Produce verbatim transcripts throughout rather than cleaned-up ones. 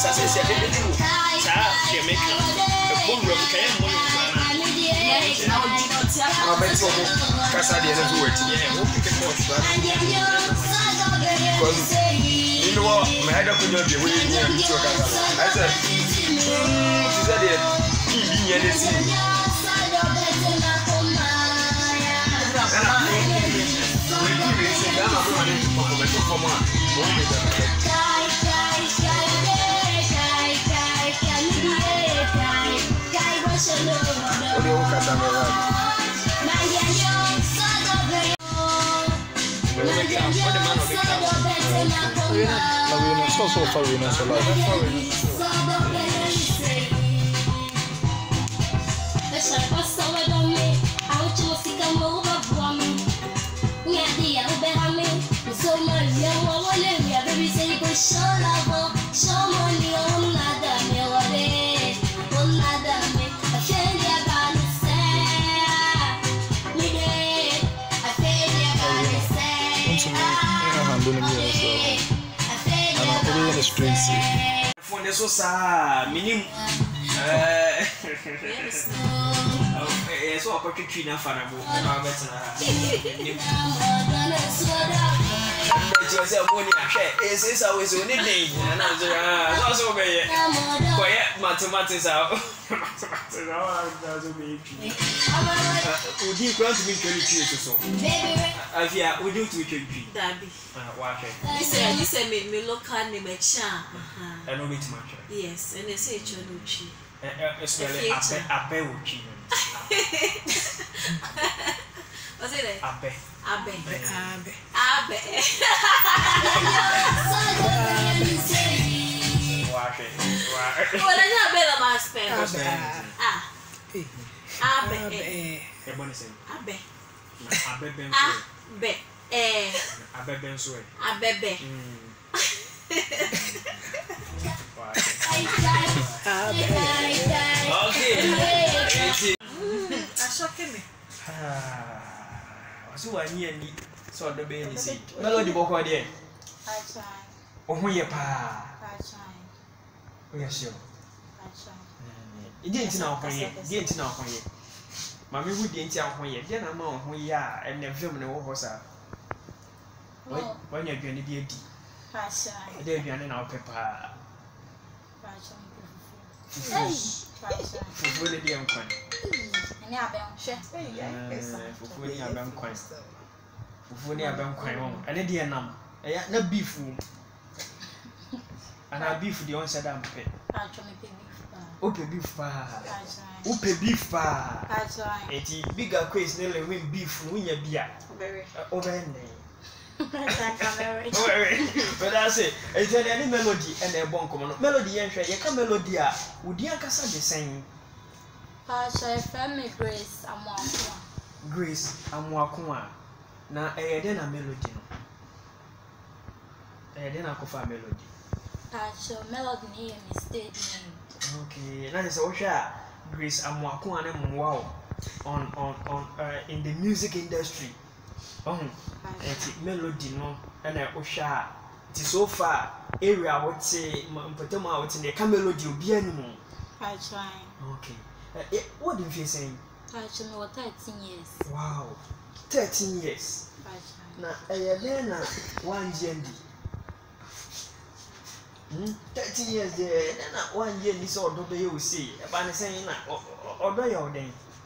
say say dey do sa dey make a bomb room kan mo no na na bet so kasa dey na do it yeah o pick it up because you know what my head up in your way near to kasa I said she said it he be near the sea so so far we know so like for the so sa minim eh eh so apart tree na fa na bo na better na say Amonia hwe eh say sa we so ni den na so ah so so be ye ko ye mathematics ah mathematics ah na so be tree udi grant me twenty tree so afia udi to twenty tree dabi ah wa hwe you say you say me me local name e cha I know it much yes and they say e cha no chi eh eh especially abe abe wo chi what's it abe abe abe abe wa hwe wa wala na abe la ma spell ah abe e boni say abe abe ben abe eh abe ben so e abebe okay ashoke me ah wasu wani ani so do be ni si Merlordi boko de I try o ho ye pa I try o ya sure I try ide ntina o ho ye ide ntina o ho ye mami hu de ntia o ho ye de na ma o ho ye a ene film ne wo ho sa when you're going to be a D, they're going to pepper. For the young coin. And I don't share. For the young coin. For the young coin. And a dear num. I have no beef. And I beef the onset I'm pet. Open beef bar. Open beef bar. It's bigger quiz, nearly win beef, win your beer. Over there. But I say, it's any melody and a bon common melody and share your melody. Would you answer the same? Pasha, family Grace, I'm one. Grace, I'm Wakuma. Now, I then a melody. I then a coffee melody. Pasha, melody name is state name. Okay, that is all share. Grace, I'm Wakuma and wow on on on uh, in the music industry. Oh, it's Merlordi no, and I osha. It's so far area I would say, Mpotema out in the Merlordi will be anymore. I try. Okay. Uh, what do you say? I should know thirteen years. Wow, thirteen years. I try. Now, I then one G N D. Hmm, thirteen years there, then one year this order you see. But I'm saying, order your day.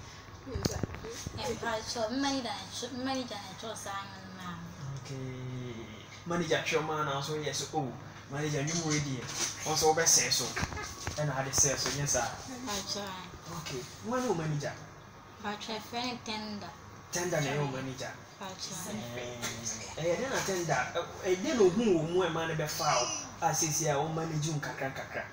Many than many than I trust Simon man. Okay. Manager Chairman also yes. Oh, manager new ready. Also best say so. And I had say so yes sir. I try. Okay. One no manager. I try friend tender. Tender no manager. I try. Eh then tender. Eh then no who who e man be foul. As is here o manage un kakra kakra.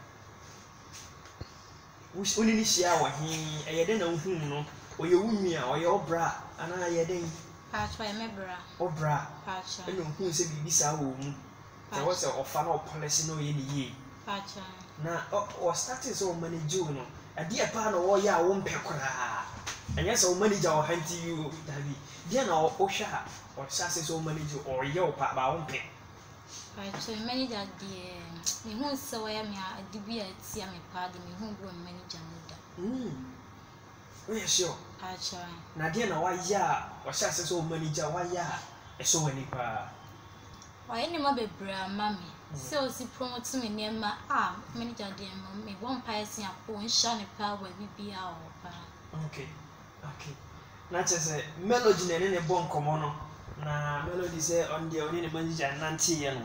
Wo oni ni hia wa hin. Eh then na who no. Oye wumia oye obra ana ye den Pacho e mebra obra Pacho eno hu se bibi sa wo mu se wo se ofa na policy no ye ni ye Pacho na o starting so manage no ade e pa na wo ya wo mpekora anya se wo manager o hanti you dabi dia na o hwa o sa se so manage o ye o pa ba wo mpe Right, so manager dear, me who so I am a D B at see me party, me who go manager muda. Hmm. Oh, yeah, sure. I try. Nadia, now why, yeah, or says so manager, why, yeah, so many pa. Why any more be bra, mammy? So, see, promote to me near my arm, manager dear, me one piece and poor shiny power where we be our pa. Okay, okay. Not just a melody and a bon commono. Na Merlordi say on the only manager Nancy and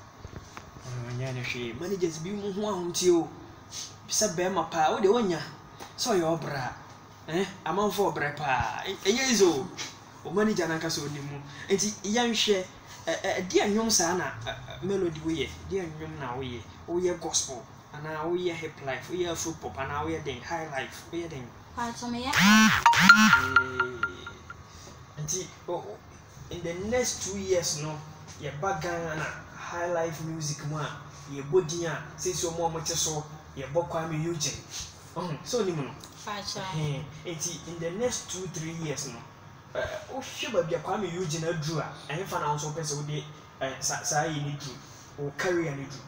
Yana managers be one to you. Sabema pa, the one ya. So your bra. Eh, a month for brepa. A years old. O manager Nakaso Nimu. And young share a dear young sana melody way, dear young now we, we are gospel, and now we are hip life, we are food pop, and now we are then high life, we are then. Part of me, oh. In the next two years, no, your background high life music, man, your body, since your mom so your Bokwami Eugene. Oh, so Nimo. In the next two, three years, no. Oh, sure, be a Kwame Eugene a drewer, and if I also pass away, say you need to, or carry any drew.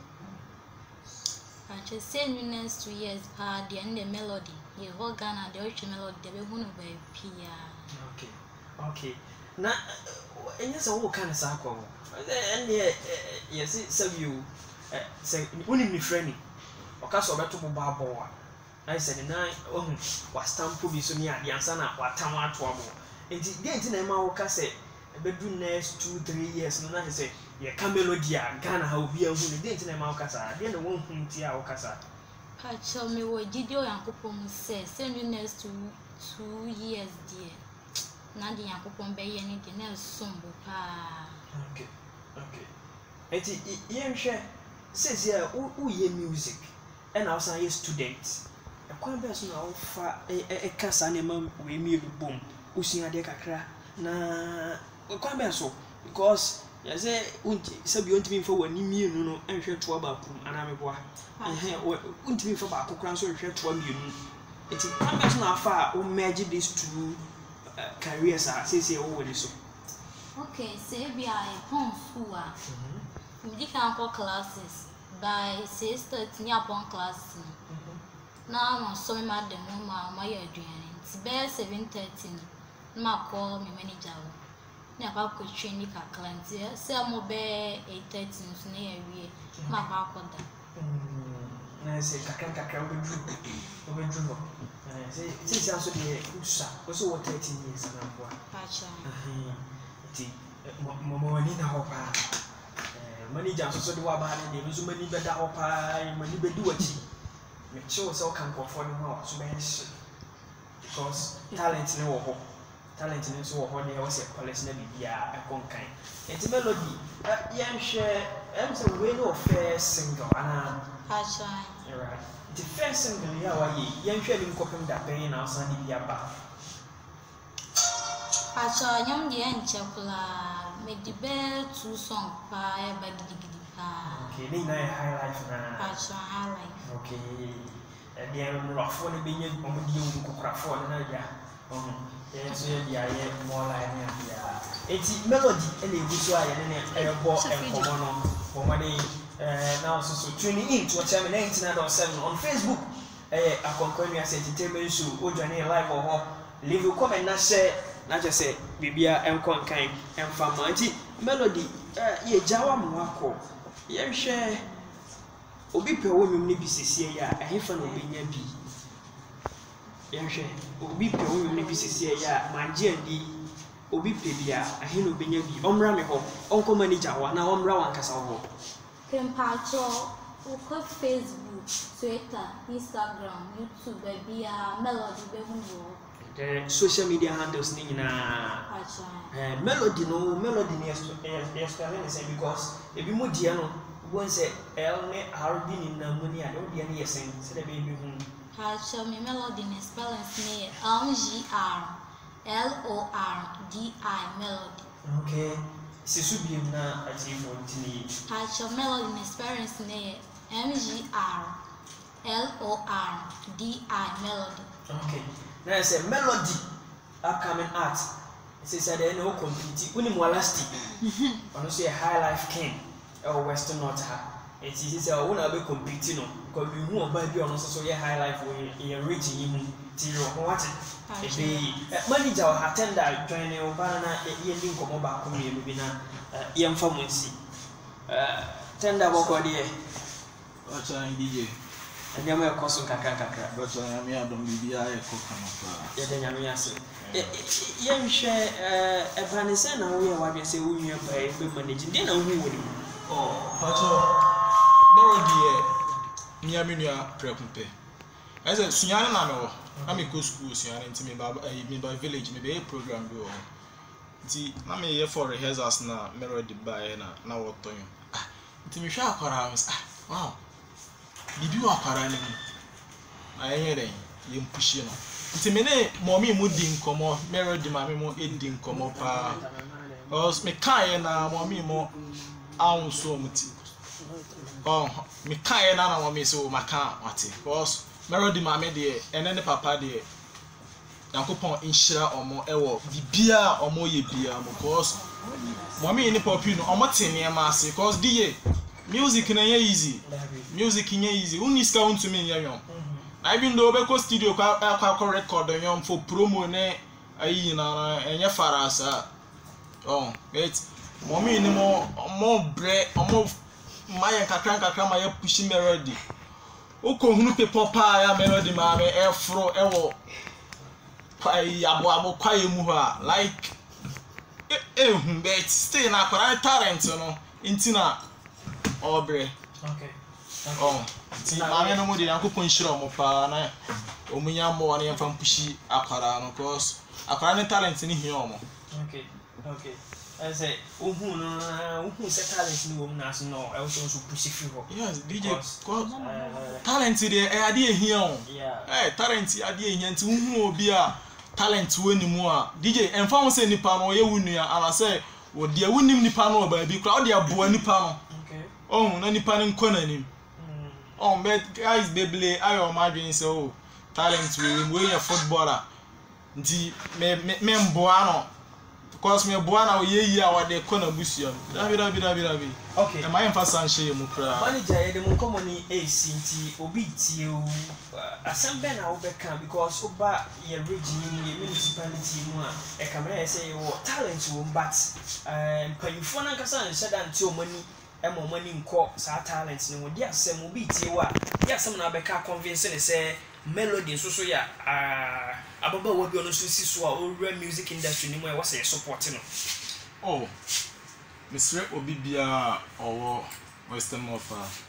I just say in the next two years, pa, the end the melody, your whole Ghana, the original melody, the way one by Pia. Okay, okay. Now, and yes, all kind of circle. And yes, so you say, only me friendly. Or castle better to Barboa. I said, nine, oh, was stamp to be so near the answer, what time trouble. And it didn't a mouth cassette, a bedroom next two, three years, no, I say, yeah, Camelodia, Ghana, how be a woman, didn't a mouth cassa, then the one whom Tia or Cassa. Patch me what Didio and Coupon says, send you next two, two years, dear. Nadi and Coupon Bay anything else, sombre pa. Okay, okay. And it, young share says, yeah, who ye music, and I was a student. A quite best now for a Cassanema, we me boom, Usia de Cacra, na quite best so, because yes, said you want me for one you know, and share to about and I'm a boy. And here, wouldn't be for Baco Crown, so share to a million. It's quite best now far, or magic these two careers are, say, oh, so. Okay, say we are a home school. We can call classes by sister near upon class. Now I'm sorry, madam, my adrenaline. It's bare seven thirteen. Ma call me manager. Never could train you a client. Say I'm over eight thirteen near we. My papa. I say, Cacan Cacan will do. Will do. Since I should be a good son, was over thirteen years and I'm one. Patcha. Money now, money just so do about it. There was many better pie, money be do it. Make sure so can go for the more so much because talent no hope. Talent in so what they was a college never be a conquering. It's a melody. Young share, I'm so way no fair single. And Patcha. right. The first single, yeah, young share in coping that pain outside the yaba. Patcha, young the end chapula, make the bell two song pie by the giddy pa. Okay, they know high life now. Patcha, high life. Okay, and they are rough one being on the young craft for another. Um, yes, yeah, more like yeah. It's melody and the visual and a ball and common for money. Now, so tuning in to a channel nineteen or seven on Facebook. A continuous entertainment show, or journey live or home. Leave your comment, not share, not just say, Bibia and Conkind and Famati melody. Ye Jawa Mwako. Yem share. Obi pe wo nwum ne bi sisi ya ahefa na obenya bi yehwe obi pe wo nwum ne bi sisi ya manje andi obi pe bia ahe na obenya bi omra me ho onko manager wa na omra wan kasa ho Kempacho uko Facebook, Twitter, Instagram, YouTube be a melody be hunwo the social media handles ni nyina eh melody no melody ni explain say because ebi mo dia no one say L ne R B in Amonia, don't be any saying, said a baby whom. How shall me melody in spelling near M G R L O R D I melody. Okay, Sisubium na at you fourteen. How shall melody in spelling near M G R L O R D I melody. Okay, now I say melody upcoming art. It says that there no compete, only more elastic. Honestly, a high life king. ɛwɔ Western North ha. Eti sisi a wo na be compete no, because we hu oba bi ono so so ye high life we in region yi mu. Ti ro ho wate. Ebe manager or attender join e oba na ye ndi nkomo ba ko mi bi na ye mfa mo nsi. Eh tender boko de. Ocha D J. Anyama e koso kakra kakra. Ocha nyame adom bibia e ko kama fa. Ye de nyame ase. Ye nhwe eh ebane se na wo ye wa de se wo nwa pa e be manage. Ndi na wo hu wo ni. Oh, Ocha Merlordi e nyame nua prepumpe. I said sunyane na me wo. Na me go school sunyane nti me ba me ba village me be program bi wo. Nti na me ye for rehearsals na Merlordi ba e na na wo tonyo. Ah, nti me hwa akwara ah, wow. Bibi wa akwara ni mu. Ayenye den ye mpushi no. Nti me ne mommy mu di nkomo Merlordi ma me mo e di nkomo pa. Os me kan na mommy mo awon so muti. Oh, me kan na na mommy so maka wate. Because Merlordi ma me de ene ne papa de Yankopon inshira omo ewo bibia omo ye bia mo because mommy ni popi no omo tene ma ase because D J music na ye easy. Music nye easy. Uni ska unto me nyam. Na even though be ko studio kwa kwa record nyam for promo ne ayi na enye farasa. Oh, wait. Mommy ni mo mo bre omo maye kakran kakran maye push Merlordi. Oko hunu paper pa ya Merlordi ma me efro ewo kwai abo abo kwai mu ha like eh eh but stay na kwara talent no intina obre. Okay. Oh, ti ma me no mo de Yankopon hira omo pa na omunya mo na yemfa mpushi akwara no cause akwara ne talent ni hia omo. Okay. Okay. I say uhu no uhu se talent ni wo na so no e so so push fi ho. Yes, D J cause talent de e ade ehia o. Yeah. Eh talent ade ehia nti uhu obi a talent we ni mu a D J emfa wo se nipa no ye wunua ana se wo de wunim nipa no ba bi kra wo de aboa nipa no. Okay. Oh, na nipa ni nko na nim. Oh, but guys beble ayo madwin se oh talent we we ye footballer. Nti me me mboa no because me boa na ye yi a wo de ko na busia. Dabi dabi dabi dabi. Okay. E my emfa san hye mu kra. Manager ye de mo komoni A C nti obi tie o asembe na wo beka because oba ye region ni ye municipality mu a e kamera ye say wo talent wo but eh payifo na nkasa nhyɛ da nti o mani e mo mani nko sa talent ni wo di asem obi tie wa di asem na beka convince ne say Merlordi so so ya ah ababa wo bi ono so si so a o music industry ni mo e wo say support no. Oh, Mister Obi bia owo Western North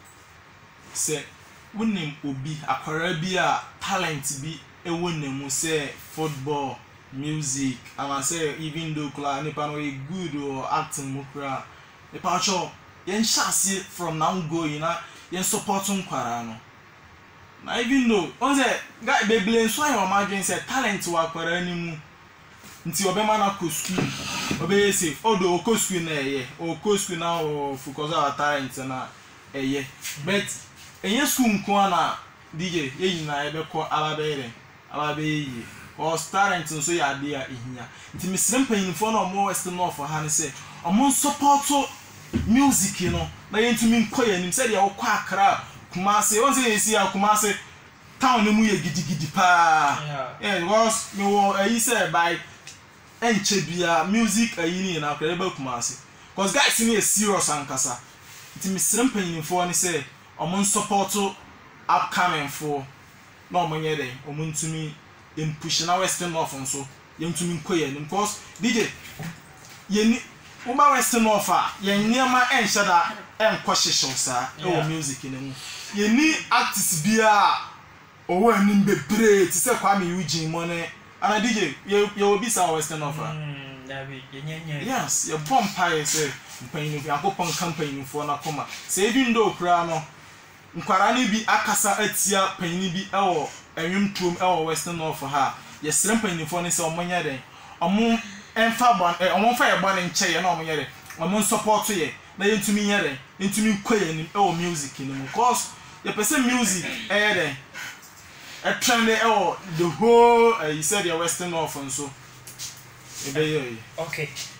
say wonim obi akwara bi a talent bi e wonemu say football, music, and I say even though kula nipa no e good or acting mo kra e pa cho yen chance from now going na yen support nkwara no. Na even though on say guy be blame so your margin say talent wa akwara ni mu nti obema na ko school obe safe odo ko school na eye o ko school na o focus our talent na eye but enye school nko na D J ye yina ebe ko ababere ababe or talent nso ya de a ehia nti misrem panyinfo na omo Western North ha ne say omo support music no na yentumi nkoya nim say de wo kwa akra Kumase on say esi a Kumase town no mu ye gidigidi pa yeah because me wo ayi say by enche bia music ayi ni na akra ba Kumase because guys ni serious ankasa nti misrem panyinfo ne say omo support upcoming for na omo nye den omo ntumi em push na Western North nso yentumi nkoya nim because D J ye ni Uba Western North a ye niema enhye da enko hyehyew sa e wo music ni mu ye ni artist bia owo anim bebre ti se kwa me Eugene mo ne ana D J ye ye obi sa Western North a mm David ye nyenye yes ye bompa say mpanyin fi akopon campaign fo na koma se even though kra no nkwara ni bi akasa atia panyin bi e wo enwumtom e wo Western North ha ye sere panyin fo ne se omonya den omo enfa bon e omo fa ye bon nche ye na omo yere omo support ye na yentumi yere yentumi nkoye ni e wo music ni mu cause ye person music e yere e trend e wo the whole uh, you said your Western North and so e be ye okay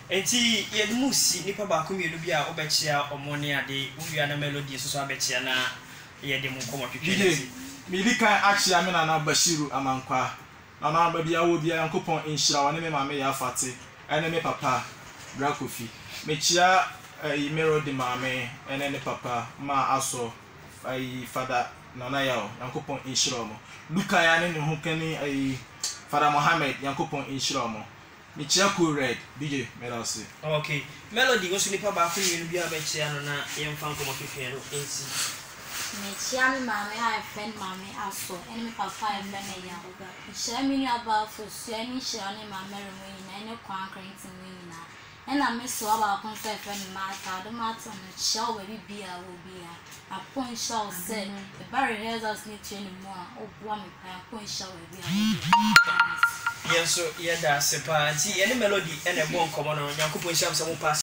enti ye mu si nipa ba ko mienu bi a obechia Amonia de uwia na Merlordi so so abechia na ye de mu komo twetwe mi di kan achia me na na Bashiru amankwa na na ba bia wo bia Yankopon inshira wone me mama ya fate ene me papa Brakofi me chia ai Merlordi mama ene ne papa ma aso ai father nana yao Yankopon inshira mo Luka ya ne ho kani ai Father Mohammed Yankopon inshira mo me chia ko red D J Merlordi. Okay, Merlordi go so nipa ba ko mienu bi abechia no na ye mfa komo twetwe no enti me chia me mama I friend mama aso ene me papa e friend ya me chia me ni aba for so ene chia ne mama re mo yin ene kwan krenti mo yin na ena me so aba kon so e friend ma ta do ma ta no chia o baby bia wo bia a point show said the barrier has us need to anymore o bua me pa point show e bia yes so ye da sepa nti ene Merlordi ene bon komo no Yankopon sham se mo pass